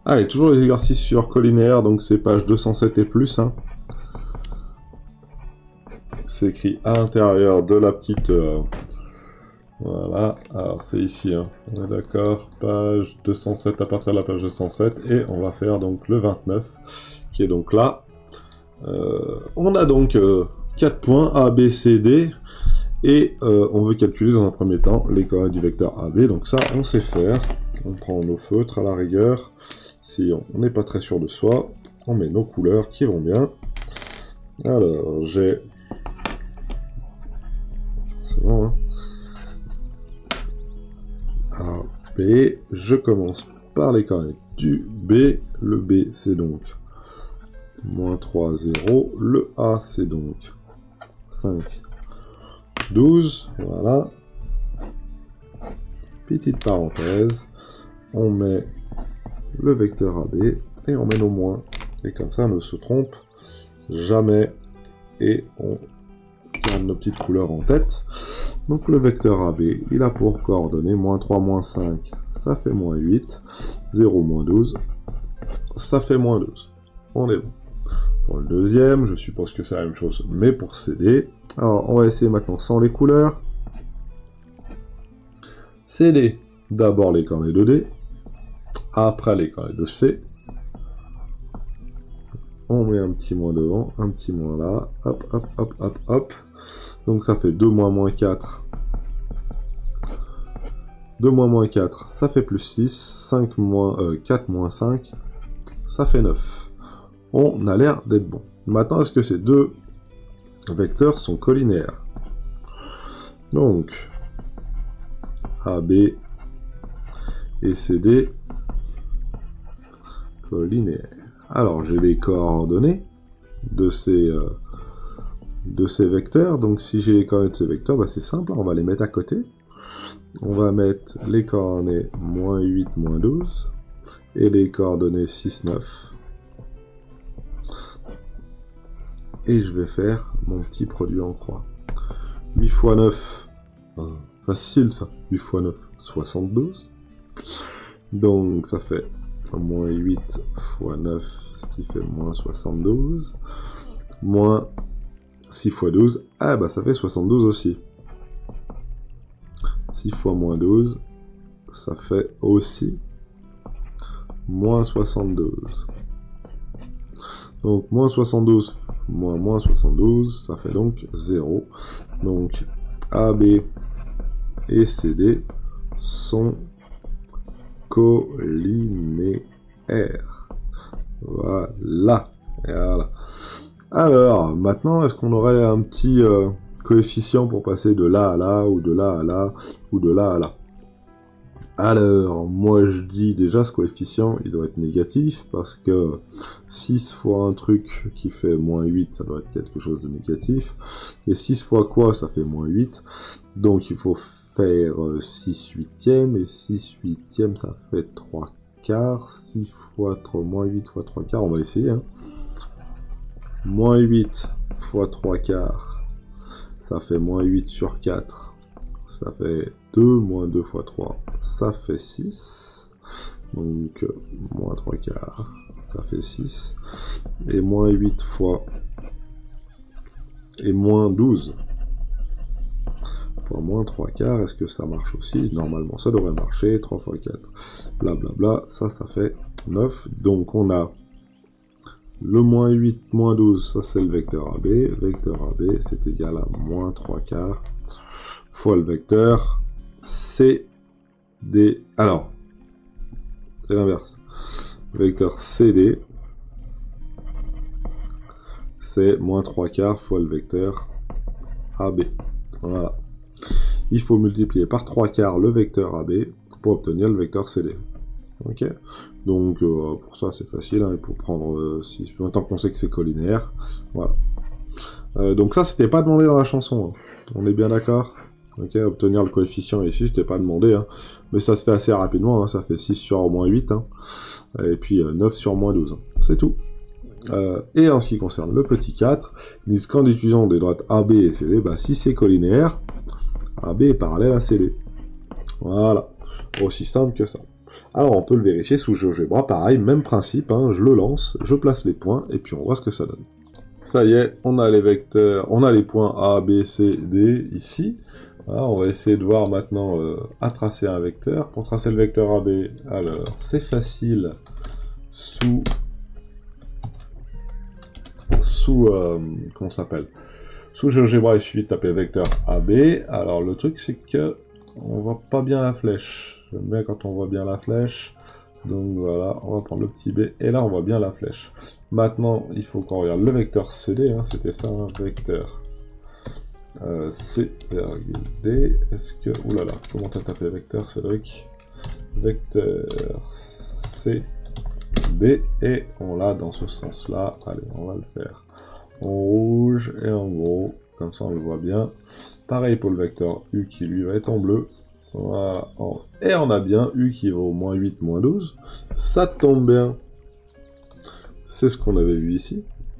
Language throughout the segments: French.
Allez, toujours les exercices sur collinaire, donc c'est page 207 et plus. Hein. C'est écrit à l'intérieur de la petite... voilà, alors c'est ici, hein. On est d'accord, page 207 à partir de la page 207, et on va faire donc le 29, qui est donc là. On a donc 4 points, A, B, C, D, et on veut calculer dans un premier temps les coordonnées du vecteur AB, donc ça on sait faire. On prend nos feutres à la rigueur, si on n'est pas très sûr de soi, on met nos couleurs qui vont bien. Alors j'ai... C'est bon, hein. A, B, je commence par les coordonnées du B, le B c'est donc moins 3, 0, le A c'est donc 5, 12, voilà, petite parenthèse, on met le vecteur AB et on met nos moins, et comme ça on ne se trompe jamais, et on garde nos petites couleurs en tête. Donc le vecteur AB, il a pour coordonnées moins 3, moins 5, ça fait moins 8, 0, moins 12, ça fait moins 12. On est bon. Pour le deuxième, je suppose que c'est la même chose, mais pour CD. Alors, on va essayer maintenant sans les couleurs. CD, d'abord les coordonnées de D, après les coordonnées de C. On met un petit moins devant, un petit moins là, hop, hop, hop, hop, hop. Donc ça fait 2 moins moins 4. 2 moins moins 4, ça fait plus 6. 5 moins, 4 moins 5, ça fait 9. On a l'air d'être bon. Maintenant, est-ce que ces deux vecteurs sont collinaires? Donc, AB et CD, collinaires. Alors, j'ai les coordonnées de ces vecteurs. Donc, si j'ai les coordonnées de ces vecteurs, bah, c'est simple, on va les mettre à côté. On va mettre les coordonnées moins 8, moins 12, et les coordonnées 6, 9. Et je vais faire mon petit produit en croix. 8 fois 9, facile ça, 8 fois 9, 72. Donc ça fait moins 8 fois 9, ce qui fait moins 72. Moins 6 fois 12, ah bah ça fait 72 aussi. 6 fois moins 12, ça fait aussi moins 72. Donc moins 72 moins moins 72, ça fait donc 0. Donc AB et CD sont collinaires. Voilà. Voilà. Alors, maintenant, est-ce qu'on aurait un petit coefficient pour passer de là à là, ou de là à là, ou de là à là? Alors, moi je dis déjà ce coefficient, il doit être négatif, parce que 6 fois un truc qui fait moins 8, ça doit être quelque chose de négatif. Et 6 fois quoi, ça fait moins 8. Donc il faut faire 6 huitièmes, et 6 huitièmes, ça fait 3 quarts. 6 fois 3, moins 8 fois 3 quarts, on va essayer. Hein. Moins 8 fois 3 quarts, ça fait moins 8 sur 4. Ça fait 2, moins 2 fois 3, ça fait 6. Donc, moins 3 quarts, ça fait 6. Et moins 8 fois... Et moins 12 fois moins 3 quarts, est-ce que ça marche aussi? Normalement, ça devrait marcher. 3 fois 4, blablabla, ça fait 9. Donc, on a le moins 8, moins 12, ça c'est le vecteur AB. Vecteur AB, c'est égal à moins 3 quarts fois le vecteur CD. Alors, c'est l'inverse. Vecteur CD, c'est moins 3 quarts fois le vecteur AB. Voilà. Il faut multiplier par 3 quarts le vecteur AB pour obtenir le vecteur CD. Ok. Donc, pour ça, c'est facile. Hein, il faut prendre 6, tant qu'on sait que c'est collinaire. Voilà. Donc ça, c'était pas demandé dans la chanson. Hein. On est bien d'accord? Ok, obtenir le coefficient ici, c'était pas demandé, hein. Mais ça se fait assez rapidement, hein. Ça fait 6 sur moins 8, hein. Et puis 9 sur moins 12, hein. C'est tout. Et en ce qui concerne le petit 4, ils disent qu'en utilisant des droites AB et CD, bah, si c'est collinaire, AB est parallèle à CD. Voilà, aussi simple que ça. Alors on peut le vérifier sous GeoGebra, pareil, même principe, hein, je le lance, je place les points, et puis on voit ce que ça donne. Ça y est, on a les vecteurs, on a les points A, B, C, D ici. Voilà, on va essayer de voir maintenant à tracer un vecteur. Pour tracer le vecteur AB, alors c'est facile comment ça s'appelle, sous GeoGebra, il suffit de taper vecteur AB. Alors le truc c'est que on voit pas bien la flèche. J'aime bien quand on voit bien la flèche. Donc voilà, on va prendre le petit b, et là on voit bien la flèche. Maintenant, il faut qu'on regarde le vecteur CD, hein, c'était ça, un vecteur C, D, est-ce que... Oulala, comment t'as tapé vecteur, Cédric? Vecteur C, D, et on l'a dans ce sens-là. Allez, on va le faire en rouge et en gros, comme ça on le voit bien. Pareil pour le vecteur U qui lui va être en bleu. Voilà, et on a bien U qui vaut moins 8, moins 12. Ça tombe bien. C'est ce qu'on avait vu ici.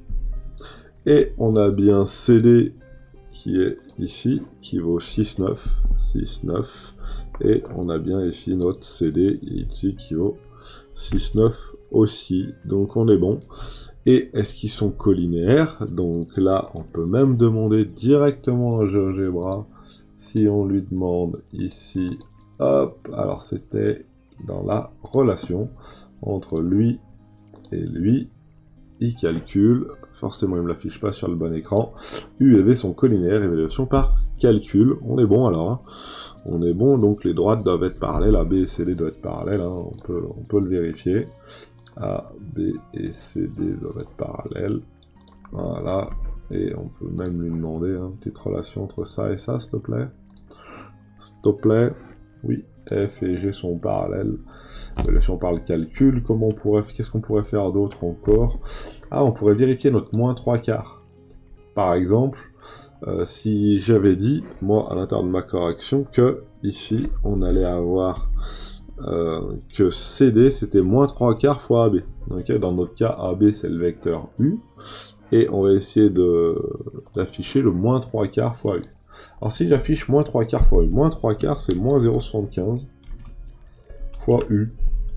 Et on a bien CD qui est ici, qui vaut 6, 9. 6, 9. Et on a bien ici notre CD ici qui vaut 6, 9 aussi. Donc on est bon. Et est-ce qu'ils sont collinéaires? Donc là, on peut même demander directement à GeoGebra. Si on lui demande ici, hop, alors c'était dans la relation entre lui et lui, il calcule, forcément il ne me l'affiche pas sur le bon écran, U et V sont collinéaires, évaluation par calcul, on est bon alors, hein. On est bon, donc les droites doivent être parallèles, A, B et C, D doivent être parallèles, hein. On peut le vérifier, A, B et C, D doivent être parallèles, voilà. Et on peut même lui demander une petite relation entre ça et ça, s'il te plaît. S'il te plaît. Oui, F et G sont parallèles. Si on parle calcul, qu'est-ce qu'on pourrait faire d'autre encore? Ah, on pourrait vérifier notre moins 3/4. Par exemple, si j'avais dit, moi, à l'intérieur de ma correction, que ici, on allait avoir que CD, c'était moins 3/4 fois AB. Okay, dans notre cas, AB, c'est le vecteur U. Et on va essayer d'afficher le moins 3/4 fois U. Alors si j'affiche moins 3/4 fois U, moins 3/4 c'est moins 0,75 fois U.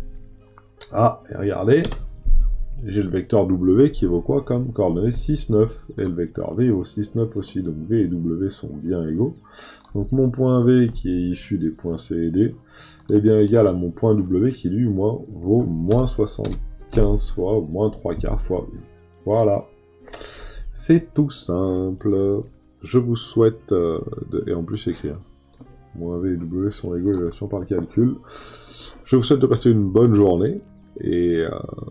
Ah, et regardez, j'ai le vecteur W qui vaut quoi comme coordonnée 6, 9. Et le vecteur V vaut 6, 9 aussi, donc V et W sont bien égaux. Donc mon point V qui est issu des points C et D est bien égal à mon point W qui lui, moi, vaut moins 75 fois, moins 3/4 fois U. Voilà. C'est tout simple. Je vous souhaite... Et en plus, c'est écrit. Moins V et W sont égaux, évaluation par le calcul. Je vous souhaite de passer une bonne journée. Et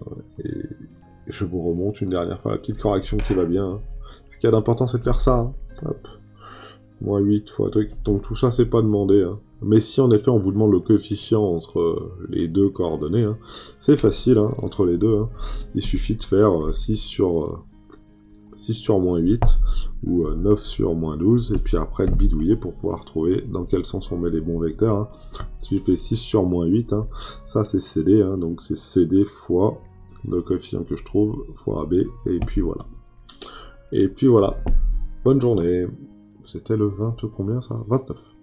je vous remonte une dernière fois la petite correction qui va bien. Hein. Ce qu'il y a d'important, c'est de faire ça. Hein. Hop. Moins 8 fois truc. Donc tout ça, c'est pas demandé. Hein. Mais si en effet, on vous demande le coefficient entre les deux coordonnées, hein, c'est facile, hein, entre les deux. Hein. Il suffit de faire 6 sur moins 8 ou 9 sur moins 12 et puis après de bidouiller pour pouvoir trouver dans quel sens on met les bons vecteurs. Hein. Si je fais 6 sur moins 8, hein, ça c'est CD, hein, donc c'est CD fois le coefficient que je trouve fois AB et puis voilà. Et puis voilà. Bonne journée. C'était le 20 combien ça? 29.